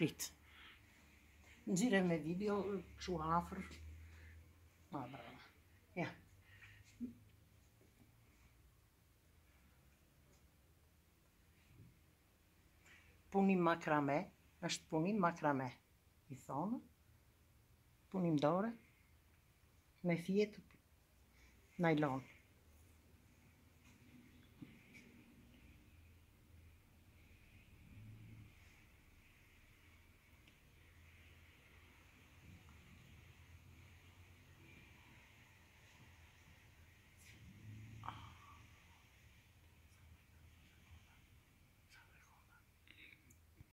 prit. Nxirre me video, kështu afër. Bravo. Ja. Punim makrame, është punim makrame, i thonë, punim dore, me fjetë, najlon.